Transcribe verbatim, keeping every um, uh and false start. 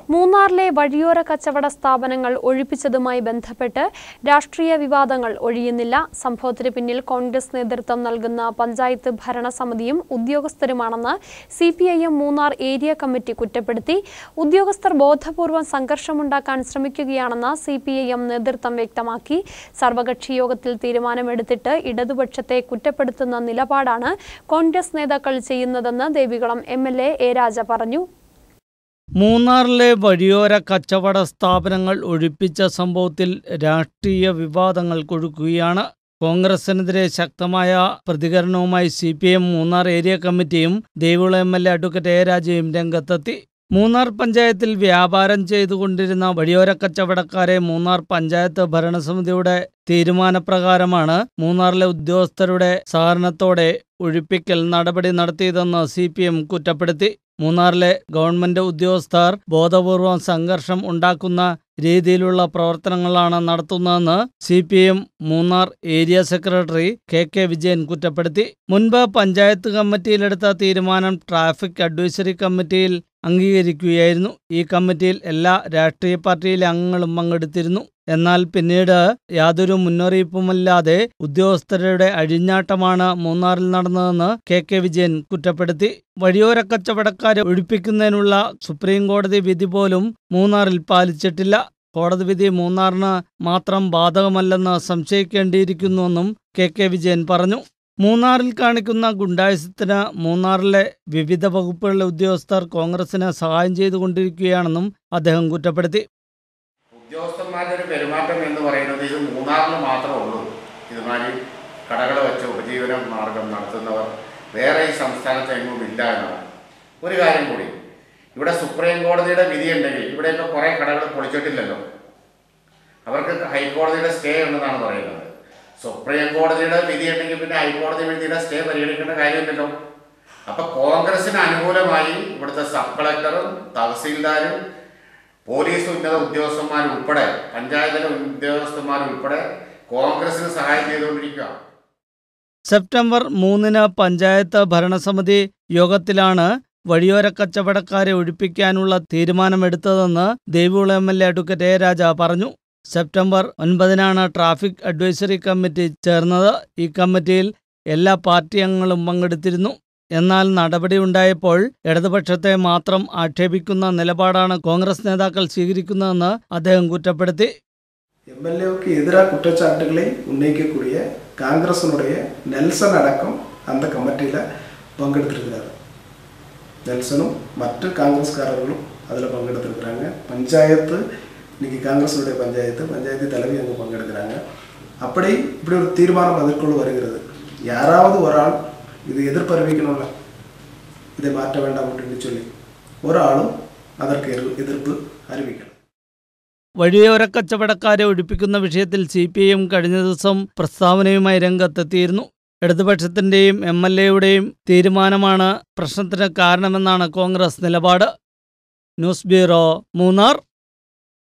മൂന്നാറിലെ വഴിയോര കച്ചവട സ്ഥാപനങ്ങൾ ഒഴിപ്പിച്ചതുമായി ബന്ധപ്പെട്ട് രാഷ്ട്രീയ വിവാദങ്ങൾ ഒഴിയുന്നില്ല. സംഭവത്തിന് പിന്നിൽ കോൺഗ്രസ് നേതൃത്വം നൽകുന്ന പഞ്ചായത്ത് ഭരണസമിതിയും ഉദ്യോഗസ്ഥരുമാണെന്ന് C P I M Munnar area committee കുറ്റപ്പെടുത്തി. ഉദ്യോഗസ്ഥർ ബോധപൂർവം സംഘർഷമുണ്ടാക്കാൻ ശ്രമിക്കുകയാണെന്ന് സി പി ഐ എം നേതൃത്വം വ്യക്തമാക്കി. സർവകക്ഷി യോഗത്തിൽ തീരുമാനമെടുത്തിട്ട് ഇടതുപക്ഷത്തെ കുറ്റപ്പെടുത്തുന്ന നിലപാടാണ് കോൺഗ്രസ് നേതാക്കൾ ചെയ്യുന്നതെന്ന് Devikulam M L A A Raja പറഞ്ഞു. മൂന്നാറിലെ വഴിയോര കച്ചവട സ്ഥാപനങ്ങൾ ഒഴിപ്പിച്ച സംഭവത്തിൽ രാഷ്ട്രീയ വിവാദങ്ങൾ കൊഴുക്കുകയാണ്. കോൺഗ്രസിനെതിരെ ശക്തമായ പ്രതികരണവുമായി C P M Munnar area കമ്മിറ്റിയും Devikulam M L A advocate A രാജയും രംഗത്തെത്തി. മൂന്നാർ പഞ്ചായത്തിൽ വ്യാപാരം ചെയ്തുകൊണ്ടിരുന്ന വഴിയോര കച്ചവടക്കാരെ മൂന്നാർ പഞ്ചായത്ത് ഭരണസമിതിയുടെ തീരുമാനപ്രകാരമാണ് മൂന്നാറിലെ ഉദ്യോഗസ്ഥരുടെ സഹകരണത്തോടെ ഒഴിപ്പിക്കൽ നടപടി നടത്തിയതെന്ന് സി പി എം കുറ്റപ്പെടുത്തി. മൂന്നാറിലെ ഗവൺമെന്റ് ഉദ്യോഗസ്ഥർ ബോധപൂർവം സംഘർഷം ഉണ്ടാക്കുന്ന രീതിയിലുള്ള പ്രവർത്തനങ്ങളാണ് നടത്തുന്നതെന്ന് C P M Munnar area secretary K K Vijayan കുറ്റപ്പെടുത്തി. മുൻപ് പഞ്ചായത്ത് കമ്മിറ്റിയിലെടുത്ത തീരുമാനം ട്രാഫിക് അഡ്വൈസറി കമ്മിറ്റിയിൽ അംഗീകരിക്കുകയായിരുന്നു. ഈ കമ്മിറ്റിയിൽ എല്ലാ രാഷ്ട്രീയ പാർട്ടിയിലെ അംഗങ്ങളും പങ്കെടുത്തിരുന്നു. എന്നാൽ പിന്നീട് യാതൊരു മുന്നറിയിപ്പുമില്ലാതെ ഉദ്യോഗസ്ഥരുടെ അഴിഞ്ഞാട്ടമാണ് മൂന്നാറിൽ നടന്നതെന്ന് കെ കെ വിജയൻ കുറ്റപ്പെടുത്തി. വഴിയോര കച്ചവടക്കാരെ ഒഴിപ്പിക്കുന്നതിനുള്ള സുപ്രീം കോടതി വിധി പോലും മൂന്നാറിൽ പാലിച്ചിട്ടില്ല. കോടതി വിധി മൂന്നാറിന് മാത്രം ബാധകമല്ലെന്ന് സംശയിക്കേണ്ടിയിരിക്കുന്നുവെന്നും കെ കെ വിജയൻ പറഞ്ഞു. മൂന്നാറിൽ കാണിക്കുന്ന ഗുണ്ടായുസത്തിന് മൂന്നാറിലെ വിവിധ വകുപ്പുകളിലെ ഉദ്യോഗസ്ഥർ കോൺഗ്രസിന് സഹായം ചെയ്തുകൊണ്ടിരിക്കുകയാണെന്നും അദ്ദേഹം കുറ്റപ്പെടുത്തി. ഉദ്യോഗസ്ഥന്മാരുടെ ഒരു പെരുമാറ്റം എന്ന് പറയുന്നത് ഇത് മൂന്നാറിൽ മാത്രമേ ഉള്ളൂ. ഇതുമാതിരി കടകൾ വെച്ച് ഉപജീവന മാർഗം നടത്തുന്നവർ വേറെ ഈ സംസ്ഥാനത്ത് എങ്ങും ഇല്ല എന്നാണ്. ഒരു കാര്യം കൂടി, ഇവിടെ സുപ്രീം കോടതിയുടെ വിധിയുണ്ടെങ്കിൽ ഇവിടെയൊക്കെ കുറേ കടകൾ പൊളിച്ചിട്ടില്ലല്ലോ. അവർക്ക് ഹൈക്കോടതിയുടെ സ്റ്റേ ഉണ്ടെന്നാണ് പറയുന്നത്. സുപ്രീം കോടതിയുടെ വിധിയുണ്ടെങ്കിൽ പിന്നെ ഹൈക്കോടതി വിധിയുടെ സ്റ്റേ പരിഗണിക്കേണ്ട കാര്യമില്ലല്ലോ. അപ്പം കോൺഗ്രസിന് അനുകൂലമായി ഇവിടുത്തെ സബ് കളക്ടറും തഹസീൽദാരും പോലീസ് ഉന്നത ഉദ്യോഗസ്ഥന്മാരുൾപ്പെടെ പഞ്ചായത്തിലെ ഉദ്യോഗസ്ഥന്മാരുൾപ്പെടെ കോൺഗ്രസിന് സഹായം ചെയ്തുകൊണ്ടിരിക്കുക. സെപ്റ്റംബർ മൂന്നിന് പഞ്ചായത്ത് ഭരണസമിതി യോഗത്തിലാണ് വഴിയോര കച്ചവടക്കാരെ ഒഴിപ്പിക്കാനുള്ള തീരുമാനമെടുത്തതെന്ന് Devikulam M L A advocate A Raja പറഞ്ഞു. സെപ്റ്റംബർ ഒൻപതിനാണ് ട്രാഫിക് അഡ്വൈസറി കമ്മിറ്റി ചേർന്നത്. ഈ കമ്മിറ്റിയിൽ എല്ലാ പാർട്ടി അംഗങ്ങളും പങ്കെടുത്തിരുന്നു. എന്നാൽ നടപടി ഉണ്ടായപ്പോൾ ഇടതുപക്ഷത്തെ മാത്രം ആക്ഷേപിക്കുന്ന നിലപാടാണ് കോൺഗ്രസ് നേതാക്കൾ സ്വീകരിക്കുന്നതെന്ന് അദ്ദേഹം കുറ്റപ്പെടുത്തി. എം എൽ എക്ക് എതിരാ കുറ്റച്ചാട്ടുകളെ ഉന്നയിക്കக்கூடிய காங்கிரஸினுடைய நெல்சன் அடக்கம் அந்த கமிட்டியில் பங்கெடுத்துருக்கிறாரு. நெல்சனும் மற்ற காங்கிரஸ்காரர்களும் அதில் பங்கெடுத்துருக்குறாங்க. பஞ்சாயத்து இன்றைக்கி காங்கிரஸினுடைய பஞ்சாயத்து பஞ்சாயத்து தலைவி அங்கே பங்கெடுக்கிறாங்க. அப்படி இப்படி ஒரு தீர்மானம் அதற்குள் வருகிறது. யாராவது ஒரு ஆள் இது எதிர்ப்பு அறிவிக்கணும்ல, இதை மாற்ற வேண்டாம் அப்படின்னு சொல்லி ஒரு ஆளும் அதற்கு എതിർപ്പ് അറിയിക്കണം. വഴിയോര കച്ചവടക്കാരെ ഒഴിപ്പിക്കുന്ന വിഷയത്തിൽ സി പി ഐ എം കഴിഞ്ഞ ദിവസം പ്രസ്താവനയുമായി രംഗത്തെത്തിയിരുന്നു. ഇടതുപക്ഷത്തിൻ്റെയും എം എൽ എയുടെയും തീരുമാനമാണ് പ്രശ്നത്തിന് കാരണമെന്നാണ് കോൺഗ്രസ് നിലപാട്. News bureau, Munnar.